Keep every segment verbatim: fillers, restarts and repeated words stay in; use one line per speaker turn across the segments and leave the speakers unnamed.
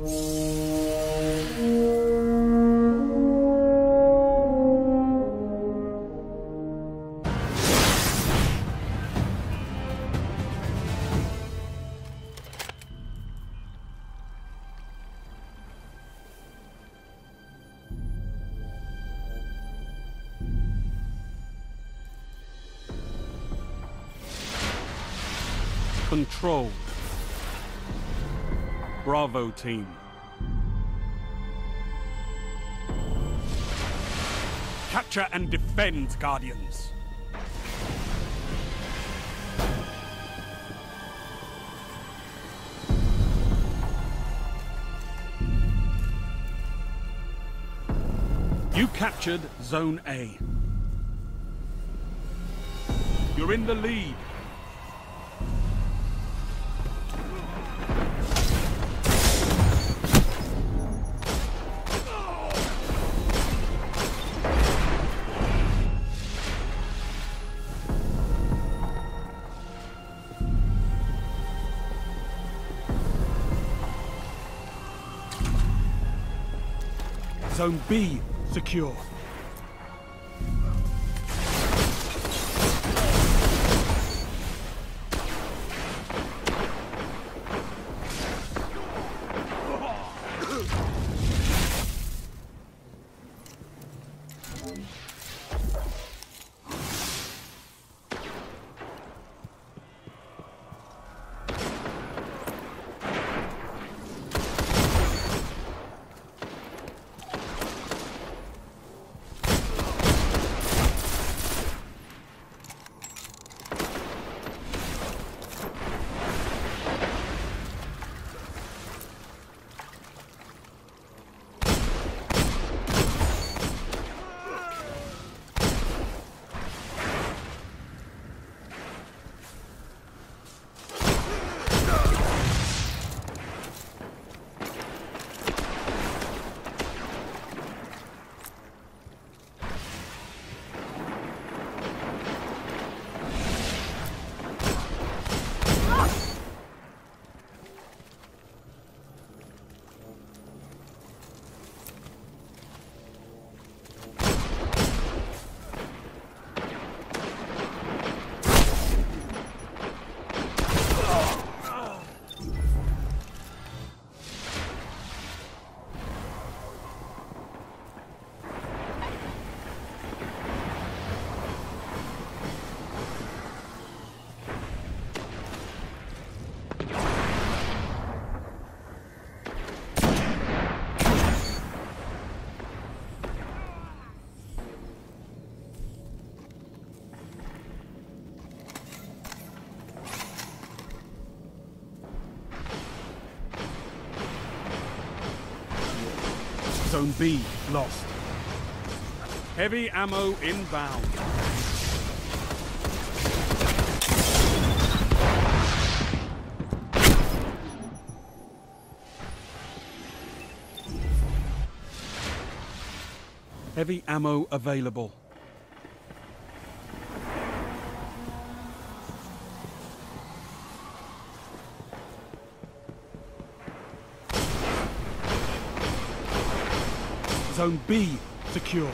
Control. Bravo team. Capture and defend, Guardians. You captured Zone A. You're in the lead. Zone B secure. Zone B lost. Heavy ammo inbound. Heavy ammo available. Zone B secure.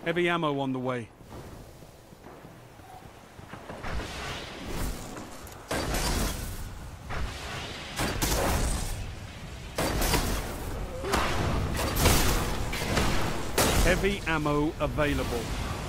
Heavy ammo on the way. Heavy ammo available.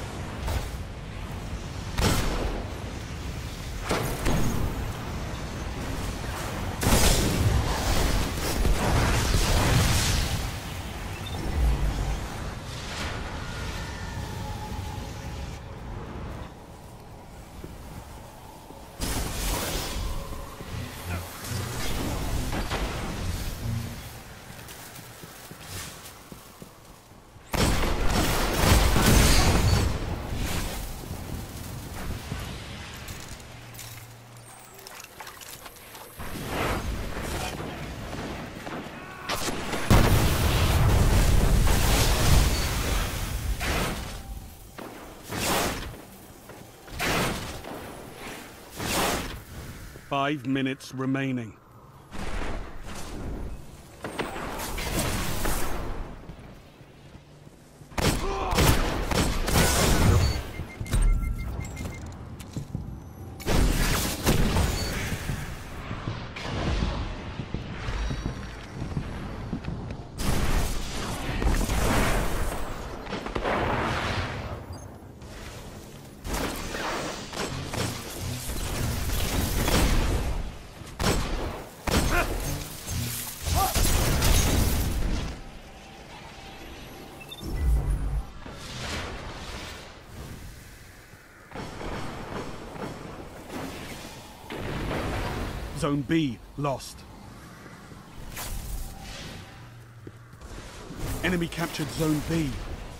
Five minutes remaining. Zone B lost. Enemy captured Zone B.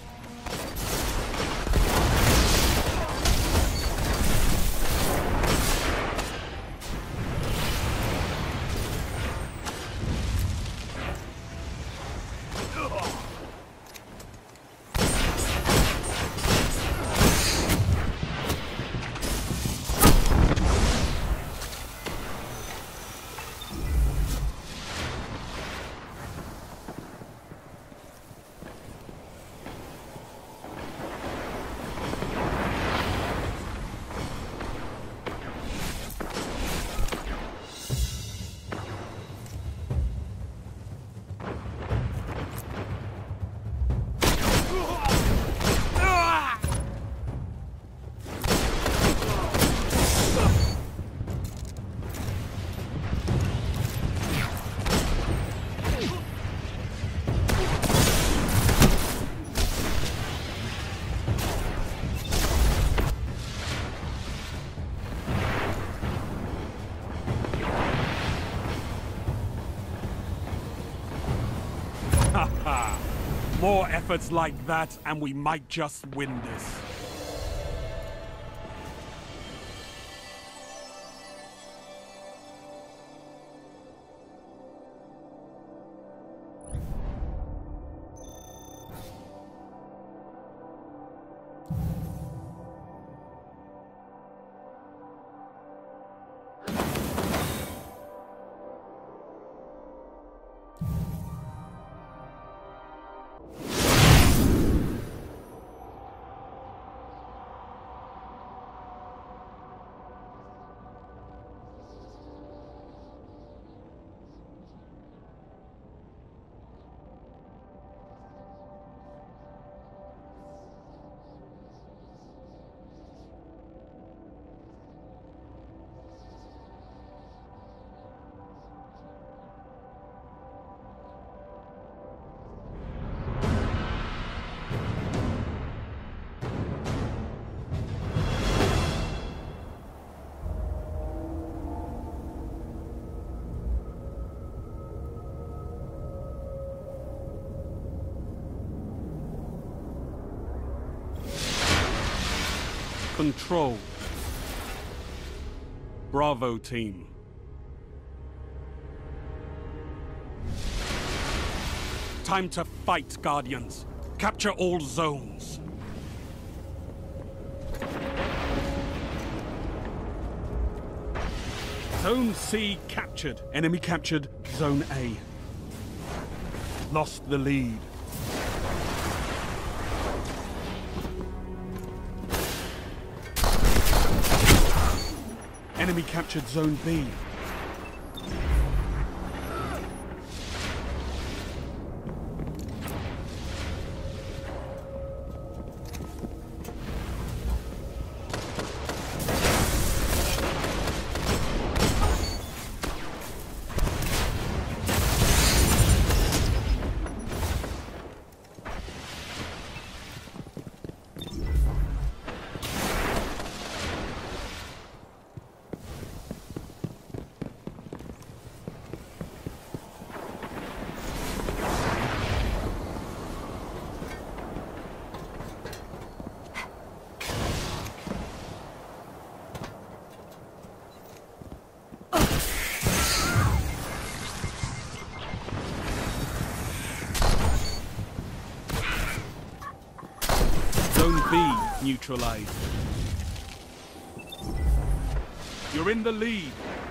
More efforts like that, and we might just win this. Control. Bravo team. Time to fight, Guardians. Capture all zones. Zone C captured. Enemy captured Zone A. Lost the lead. Enemy captured Zone B. Zone B neutralized. You're in the lead.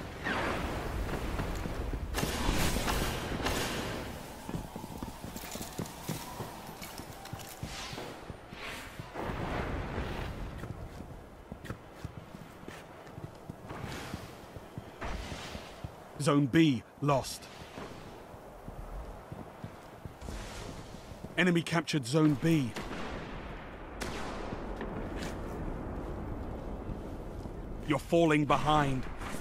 Zone B lost. Enemy captured Zone B. You're falling behind.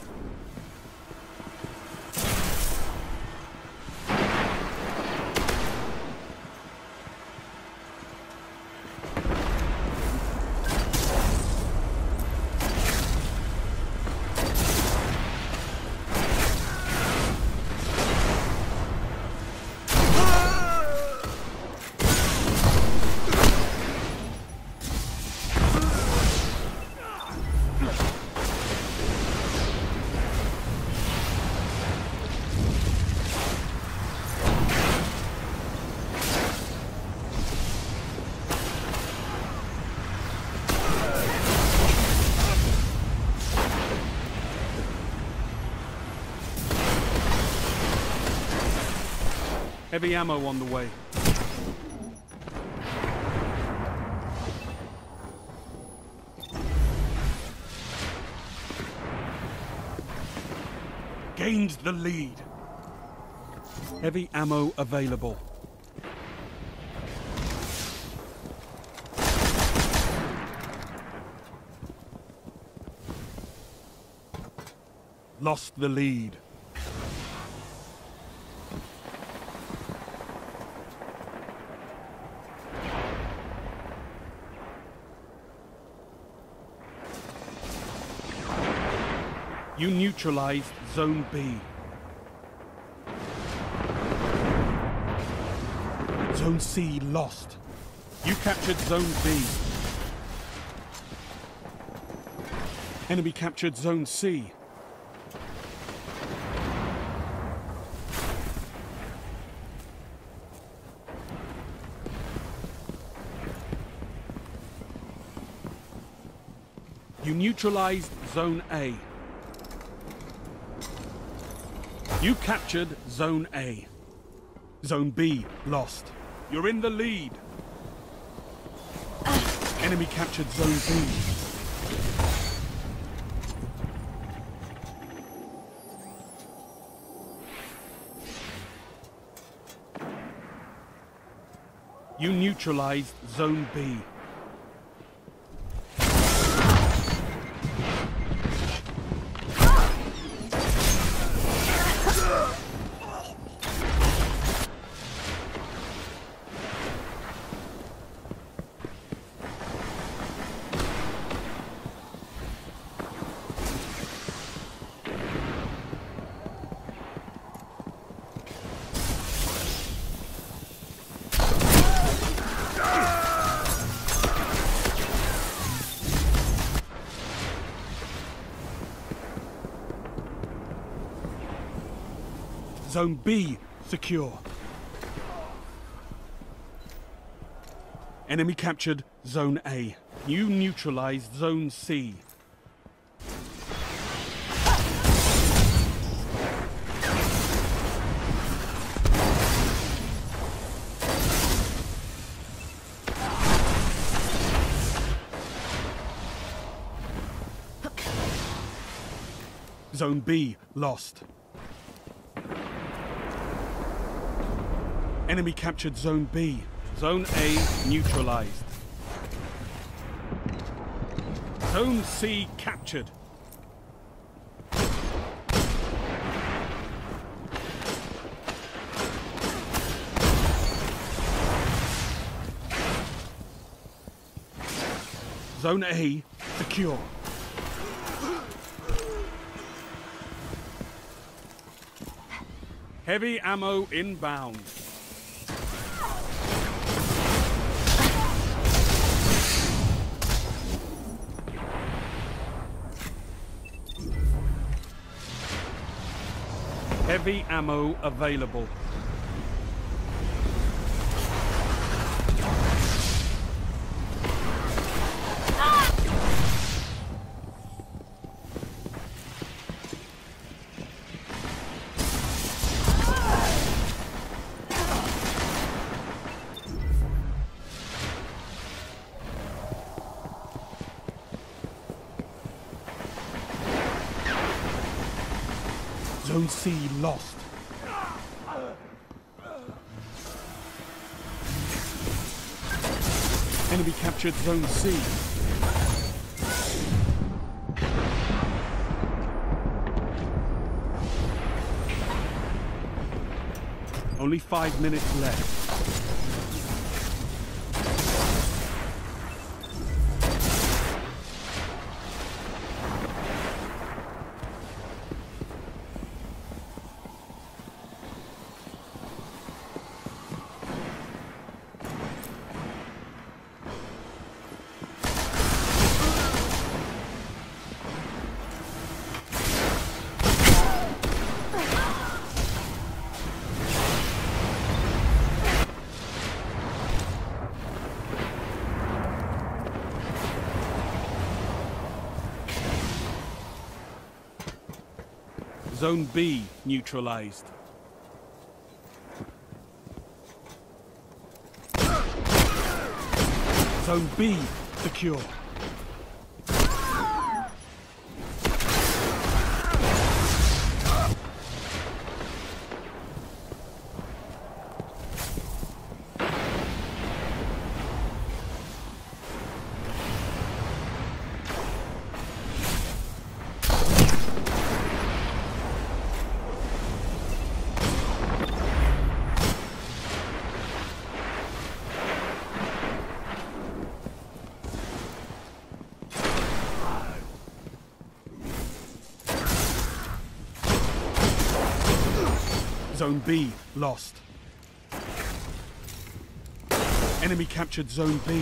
Heavy ammo on the way. Gained the lead. Heavy ammo available. Lost the lead. You neutralized Zone B. Zone C lost. You captured Zone B. Enemy captured Zone C. You neutralized Zone A. You captured Zone A. Zone B lost. You're in the lead. Enemy captured Zone B. You neutralized Zone B. Zone B secure. Enemy captured Zone A. You neutralized Zone C. Zone B lost. Enemy captured Zone B. Zone A neutralized. Zone C captured. Zone A secure. Heavy ammo inbound. Heavy ammo available. Zone C lost. Enemy captured Zone C. Only five minutes left. Zone B neutralized. Zone B secure. Zone B lost. Enemy captured Zone B.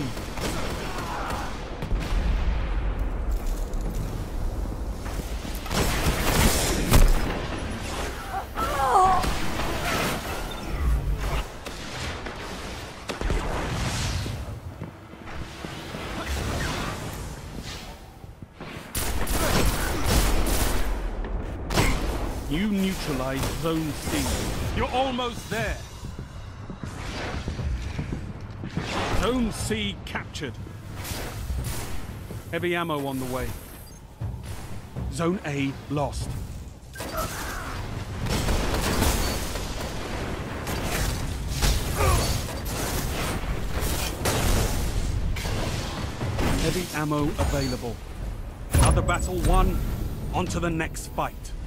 You neutralize Zone C. You're almost there. Zone C captured. Heavy ammo on the way. Zone A lost. Heavy ammo available. Another battle won. On to the next fight.